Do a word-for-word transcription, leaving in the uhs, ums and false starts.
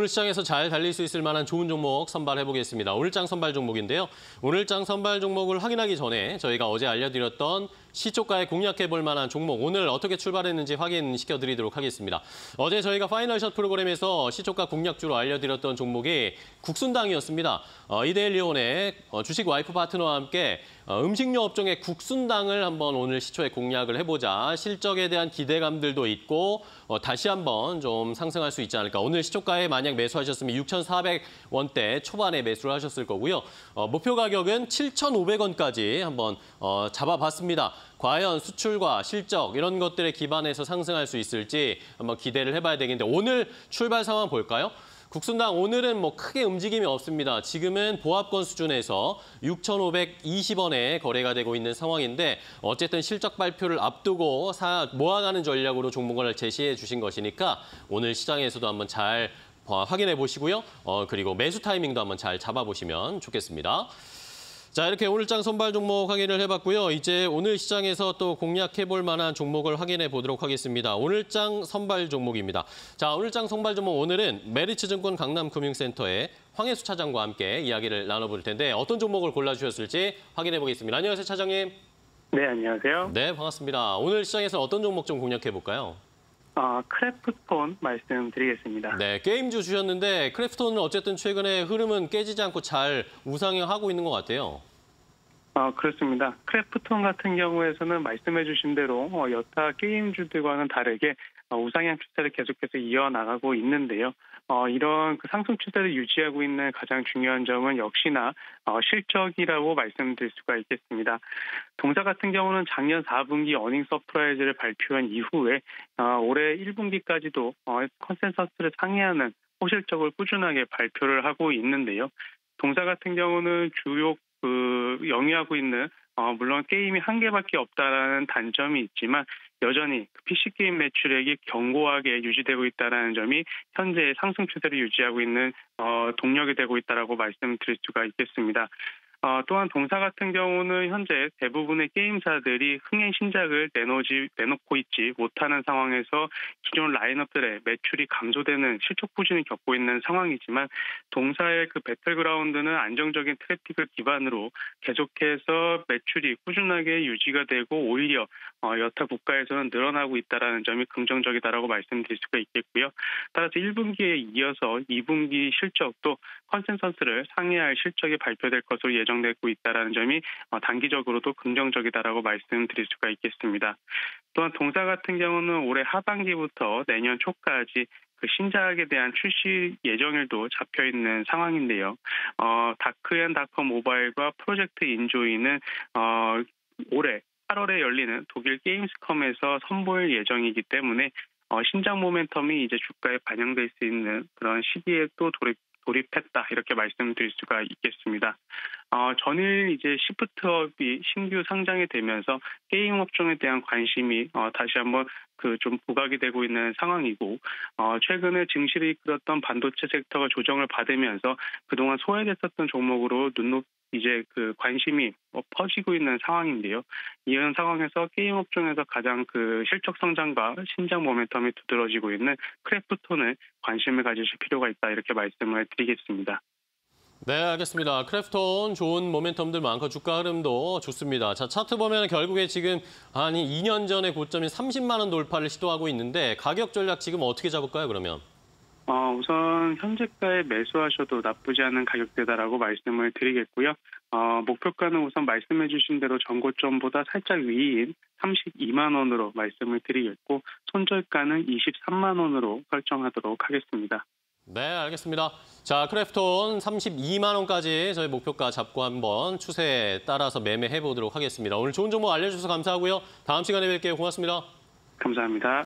오늘 시장에서 잘 달릴 수 있을 만한 좋은 종목 선발해 보겠습니다. 오늘장 선발 종목인데요. 오늘장 선발 종목을 확인하기 전에 저희가 어제 알려드렸던 시초가에 공략해 볼 만한 종목 오늘 어떻게 출발했는지 확인시켜 드리도록 하겠습니다. 어제 저희가 파이널 샷 프로그램에서 시초가 공략주로 알려드렸던 종목이 국순당이었습니다. 어, 이데일리온의 어, 주식 와이프 파트너와 함께 어, 음식료 업종의 국순당을 한번 오늘 시초에 공략을 해보자. 실적에 대한 기대감들도 있고 어, 다시 한번 좀 상승할 수 있지 않을까. 오늘 시초가에 만약 매수하셨으면 육천사백 원대 초반에 매수를 하셨을 거고요. 어, 목표 가격은 칠천오백 원까지 한번 어, 잡아봤습니다. 과연 수출과 실적 이런 것들에 기반해서 상승할 수 있을지 한번 기대를 해봐야 되겠는데 오늘 출발 상황 볼까요? 국순당 오늘은 뭐 크게 움직임이 없습니다. 지금은 보합권 수준에서 육천오백이십 원에 거래가 되고 있는 상황인데 어쨌든 실적 발표를 앞두고 사, 모아가는 전략으로 종목을 제시해 주신 것이니까 오늘 시장에서도 한번 잘 확인해 보시고요. 어, 그리고 매수 타이밍도 한번 잘 잡아보시면 좋겠습니다. 자, 이렇게 오늘장 선발 종목 확인을 해봤고요. 이제 오늘 시장에서 또 공략해볼 만한 종목을 확인해 보도록 하겠습니다. 오늘장 선발 종목입니다. 자, 오늘장 선발 종목 오늘은 메리츠증권 강남금융센터의 황혜수 차장과 함께 이야기를 나눠볼 텐데 어떤 종목을 골라주셨을지 확인해 보겠습니다. 안녕하세요, 차장님. 네, 안녕하세요. 네, 반갑습니다. 오늘 시장에서 어떤 종목 좀 공략해 볼까요? 어, 크래프톤 말씀드리겠습니다. 네, 게임주 주셨는데 크래프톤은 어쨌든 최근에 흐름은 깨지지 않고 잘 우상향하고 있는 것 같아요. 어, 그렇습니다. 크래프톤 같은 경우에서는 말씀해 주신 대로 어, 여타 게임주들과는 다르게 어, 우상향 추세를 계속해서 이어나가고 있는데요. 어, 이런 그 상승 추세를 유지하고 있는 가장 중요한 점은 역시나 어, 실적이라고 말씀드릴 수가 있겠습니다. 동사 같은 경우는 작년 사 분기 어닝 서프라이즈를 발표한 이후에 어, 올해 일 분기까지도 어, 컨센서스를 상회하는 호실적을 꾸준하게 발표를 하고 있는데요. 동사 같은 경우는 주요 그 영위하고 있는 어, 물론 게임이 한 개밖에 없다라는 단점이 있지만 여전히 피씨 게임 매출액이 견고하게 유지되고 있다는 점이 현재 상승 추세를 유지하고 있는 어, 동력이 되고 있다라고 말씀드릴 수가 있겠습니다. 어, 또한 동사 같은 경우는 현재 대부분의 게임사들이 흥행 신작을 내놓지, 내놓고 있지 못하는 상황에서 기존 라인업들의 매출이 감소되는 실적 부진을 겪고 있는 상황이지만 동사의 그 배틀그라운드는 안정적인 트래픽을 기반으로 계속해서 매출이 꾸준하게 유지가 되고 오히려 어, 여타 국가에서는 늘어나고 있다는 점이 긍정적이다라고 말씀드릴 수가 있겠고요. 따라서 일 분기에 이어서 이 분기 실적도 컨센서스를 상회할 실적이 발표될 것으로 예정 되고 있다는 점이 단기적으로도 긍정적이다라고 말씀드릴 수가 있겠습니다. 또한 동사 같은 경우는 올해 하반기부터 내년 초까지 그 신작에 대한 출시 예정일도 잡혀 있는 상황인데요. 어, 다크앤다커 모바일과 프로젝트 인조이는 어, 올해 팔월에 열리는 독일 게임스컴에서 선보일 예정이기 때문에 어, 신작 모멘텀이 이제 주가에 반영될 수 있는 그런 시기에 또 돌입 돌입했다 이렇게 말씀드릴 수가 있겠습니다. 어, 전일 이제 시프트업이 신규 상장이 되면서 게임 업종에 대한 관심이 어, 다시 한번 그 좀 부각이 되고 있는 상황이고 어, 최근에 증시를 이끌었던 반도체 섹터가 조정을 받으면서 그동안 소외됐었던 종목으로 눈높 이제 그 관심이 퍼지고 있는 상황인데요. 이런 상황에서 게임 업종에서 가장 그 실적 성장과 신작 모멘텀이 두드러지고 있는 크래프톤을 관심을 가지실 필요가 있다 이렇게 말씀을 드리겠습니다. 네, 알겠습니다. 크래프톤 좋은 모멘텀들 많고 주가 흐름도 좋습니다. 자, 차트 보면 결국에 지금 한 이 년 전의 고점인 삼십만 원 돌파를 시도하고 있는데 가격 전략 지금 어떻게 잡을까요, 그러면? 어, 우선 현재가에 매수하셔도 나쁘지 않은 가격대다라고 말씀을 드리겠고요. 어, 목표가는 우선 말씀해 주신 대로 전고점보다 살짝 위인 삼십이만 원으로 말씀을 드리겠고 손절가는 이십삼만 원으로 설정하도록 하겠습니다. 네, 알겠습니다. 자, 크래프톤 삼십이만 원까지 저희 목표가 잡고 한번 추세에 따라서 매매해 보도록 하겠습니다. 오늘 좋은 정보 알려주셔서 감사하고요. 다음 시간에 뵐게요. 고맙습니다. 감사합니다.